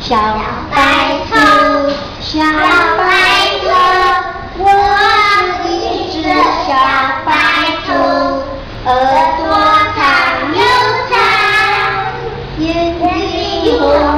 小白兔，小白兔，我是一只小白兔，耳朵长又长，眼睛红。